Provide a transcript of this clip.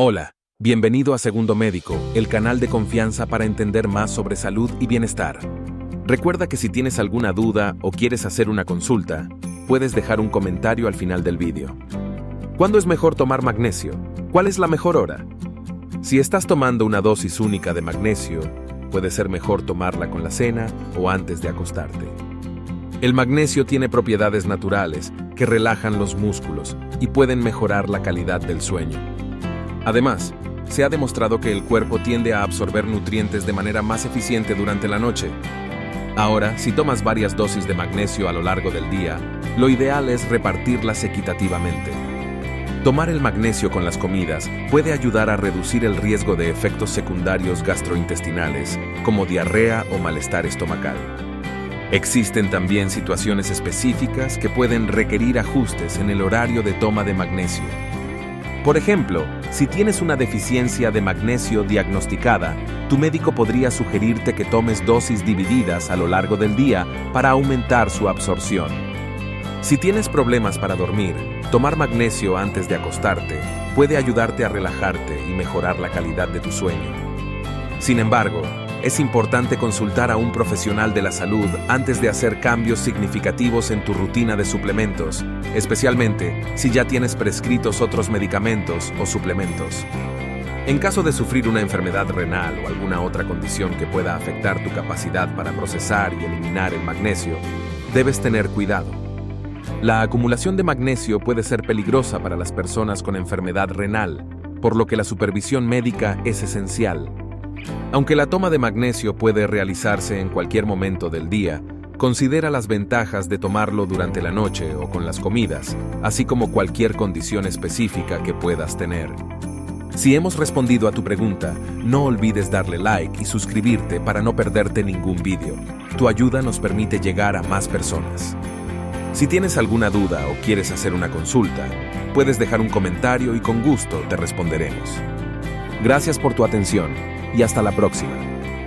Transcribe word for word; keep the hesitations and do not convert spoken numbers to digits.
Hola, bienvenido a Segundo Médico, el canal de confianza para entender más sobre salud y bienestar. Recuerda que si tienes alguna duda o quieres hacer una consulta, puedes dejar un comentario al final del vídeo. ¿Cuándo es mejor tomar magnesio? ¿Cuál es la mejor hora? Si estás tomando una dosis única de magnesio, puede ser mejor tomarla con la cena o antes de acostarte. El magnesio tiene propiedades naturales que relajan los músculos y pueden mejorar la calidad del sueño. Además, se ha demostrado que el cuerpo tiende a absorber nutrientes de manera más eficiente durante la noche. Ahora, si tomas varias dosis de magnesio a lo largo del día, lo ideal es repartirlas equitativamente. Tomar el magnesio con las comidas puede ayudar a reducir el riesgo de efectos secundarios gastrointestinales, como diarrea o malestar estomacal. Existen también situaciones específicas que pueden requerir ajustes en el horario de toma de magnesio. Por ejemplo, si tienes una deficiencia de magnesio diagnosticada, tu médico podría sugerirte que tomes dosis divididas a lo largo del día para aumentar su absorción. Si tienes problemas para dormir, tomar magnesio antes de acostarte puede ayudarte a relajarte y mejorar la calidad de tu sueño. Sin embargo, es importante consultar a un profesional de la salud antes de hacer cambios significativos en tu rutina de suplementos, especialmente si ya tienes prescritos otros medicamentos o suplementos. En caso de sufrir una enfermedad renal o alguna otra condición que pueda afectar tu capacidad para procesar y eliminar el magnesio, debes tener cuidado. La acumulación de magnesio puede ser peligrosa para las personas con enfermedad renal, por lo que la supervisión médica es esencial. Aunque la toma de magnesio puede realizarse en cualquier momento del día, considera las ventajas de tomarlo durante la noche o con las comidas, así como cualquier condición específica que puedas tener. Si hemos respondido a tu pregunta, no olvides darle like y suscribirte para no perderte ningún vídeo. Tu ayuda nos permite llegar a más personas. Si tienes alguna duda o quieres hacer una consulta, puedes dejar un comentario y con gusto te responderemos. Gracias por tu atención y hasta la próxima.